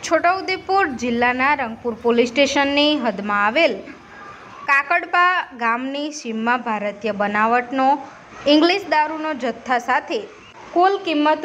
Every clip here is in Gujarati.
છોટાઉદેપુર જિલ્લાના રંગપુર પોલીસ સ્ટેશનની હદમાં આવેલ કાકડપા ગામની સીમમાં ભારતીય બનાવટનો ઇંગ્લિશ દારૂનો જથ્થા સાથે કુલ કિંમત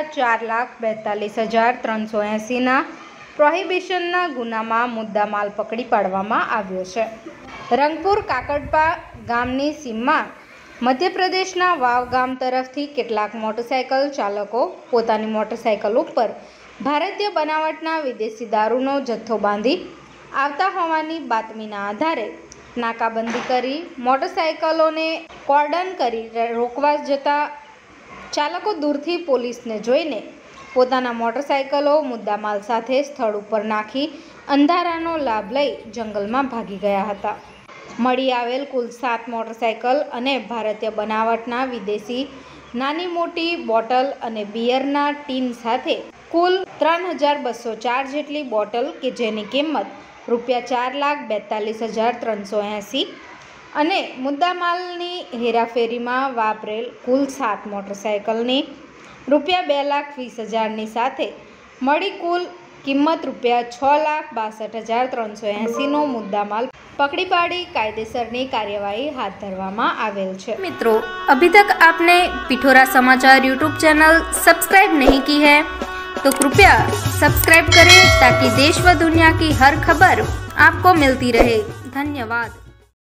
₹4,42,380ના પ્રોહિબિશનના ગુનામાં મુદ્દામાલ પકડી પાડવામાં આવ્યો છે। રંગપુર કાકડપા ગામની સીમમાં મધ્યપ્રદેશના વાવ ગામ તરફથી કેટલાક મોટરસાયકલ ચાલકો પોતાની મોટરસાયકલ ઉપર ભારતીય બનાવટના વિદેશી દારૂનો જથ્થો બાંધી આવતા હોવાની બાતમીના આધારે નાકાબંધી કરી મોટરસાયકલોને કોર્ડન કરી રોકવા જતા ચાલકો દૂરથી પોલીસને જોઈને પોતાના મોટરસાયકલો મુદ્દામાલ સાથે સ્થળ ઉપર નાખી અંધારાનો લાભ લઈ જંગલમાં ભાગી ગયા હતા। મળી આવેલ કુલ 7 મોટરસાયકલ અને ભારતીય બનાવટના વિદેશી નાની મોટી બોટલ અને બિયરના ટીન સાથે કુલ 3,204 જેટલી બોટલ કે જેની કિંમત ₹4,42,380 અને મુદ્દામાલની હેરાફેરીમાં વાપરેલ કુલ 7 મોટરસાયકલની ₹2,20,000ની સાથે મળી કુલ કિંમત ₹6,62,380નો मुद्दामाल पकड़ी पाड़ी कायदेसरनी कार्यवाही हाथ धरवामां आवेल छे। मित्रों, अभी तक आपने पिठोरा समाचार यूट्यूब चैनल सब्सक्राइब नहीं की है तो कृपया सब्सक्राइब करें ताकि देश व दुनिया की हर खबर आपको मिलती रहे। धन्यवाद।